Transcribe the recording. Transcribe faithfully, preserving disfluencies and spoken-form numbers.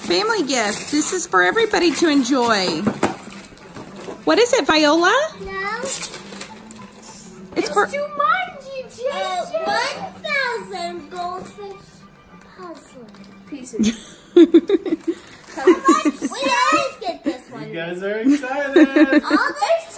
family gift. This is for everybody to enjoy. What is it, Viola? No. It's, it's for Jumanji, uh, one thousand goldfish puzzle pieces. We always get this one. You guys are excited. All the